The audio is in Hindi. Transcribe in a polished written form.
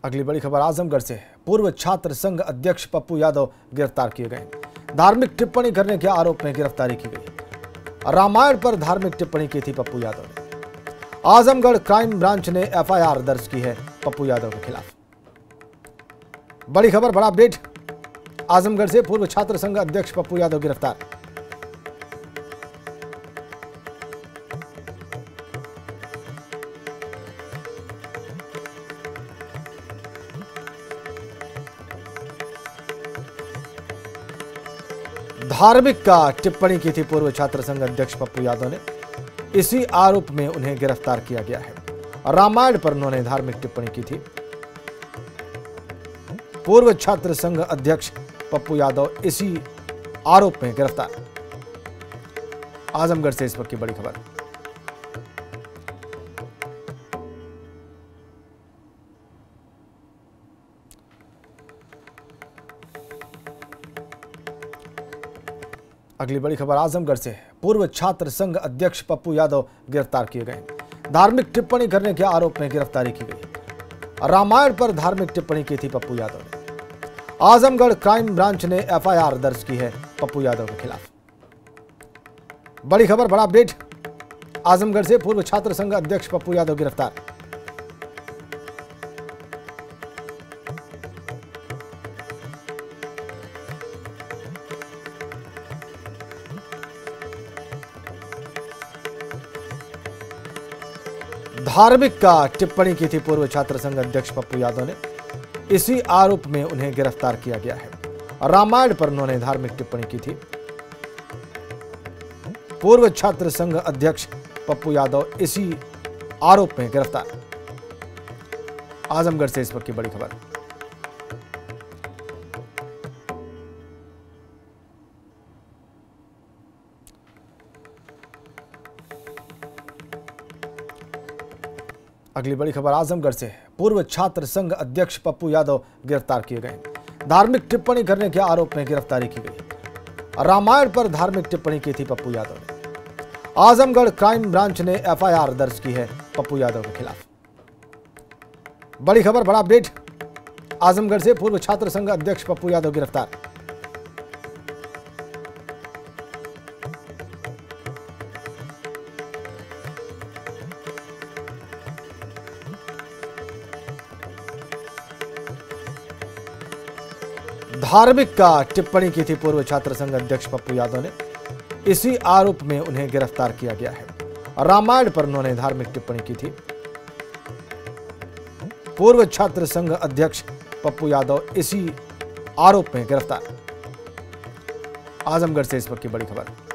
अगली बड़ी खबर आजमगढ़ से। पूर्व छात्र संघ अध्यक्ष पप्पू यादव गिरफ्तार किए गए। धार्मिक टिप्पणी करने के आरोप में गिरफ्तारी की गई। रामायण पर धार्मिक टिप्पणी की थी पप्पू यादव ने। आजमगढ़ क्राइम ब्रांच ने एफआईआर दर्ज की है पप्पू यादव के खिलाफ। बड़ी खबर, बड़ा अपडेट। आजमगढ़ से पूर्व छात्र संघ अध्यक्ष पप्पू यादव गिरफ्तार। धार्मिक का टिप्पणी की थी पूर्व छात्र संघ अध्यक्ष पप्पू यादव ने। इसी आरोप में उन्हें गिरफ्तार किया गया है। रामायण पर उन्होंने धार्मिक टिप्पणी की थी। पूर्व छात्र संघ अध्यक्ष पप्पू यादव इसी आरोप में गिरफ्तार। आजमगढ़ से इस वक्त की बड़ी खबर। अगली बड़ी खबर आजमगढ़ से। पूर्व छात्र संघ अध्यक्ष पप्पू यादव गिरफ्तार किए गए। धार्मिक टिप्पणी करने के आरोप में गिरफ्तारी की गई। रामायण पर धार्मिक टिप्पणी की थी पप्पू यादव ने। आजमगढ़ क्राइम ब्रांच ने एफआईआर दर्ज की है पप्पू यादव के खिलाफ। बड़ी खबर, बड़ा अपडेट। आजमगढ़ से पूर्व छात्र संघ अध्यक्ष पप्पू यादव गिरफ्तार। धार्मिक का टिप्पणी की थी पूर्व छात्र संघ अध्यक्ष पप्पू यादव ने। इसी आरोप में उन्हें गिरफ्तार किया गया है। रामायण पर उन्होंने धार्मिक टिप्पणी की थी। पूर्व छात्र संघ अध्यक्ष पप्पू यादव इसी आरोप में गिरफ्तार। आजमगढ़ से इस वक्त की बड़ी खबर। अगली बड़ी खबर आजमगढ़ से। पूर्व छात्र संघ अध्यक्ष पप्पू यादव गिरफ्तार किए गए। धार्मिक टिप्पणी करने के आरोप में गिरफ्तारी की गई। रामायण पर धार्मिक टिप्पणी की थी पप्पू यादव ने। आजमगढ़ क्राइम ब्रांच ने एफआईआर दर्ज की है पप्पू यादव के खिलाफ। बड़ी खबर, बड़ा अपडेट। आजमगढ़ से पूर्व छात्र संघ अध्यक्ष पप्पू यादव गिरफ्तार। धार्मिक का टिप्पणी की थी पूर्व छात्र संघ अध्यक्ष पप्पू यादव ने। इसी आरोप में उन्हें गिरफ्तार किया गया है। रामायण पर उन्होंने धार्मिक टिप्पणी की थी। पूर्व छात्र संघ अध्यक्ष पप्पू यादव इसी आरोप में गिरफ्तार। आजमगढ़ से इस वक्त की बड़ी खबर।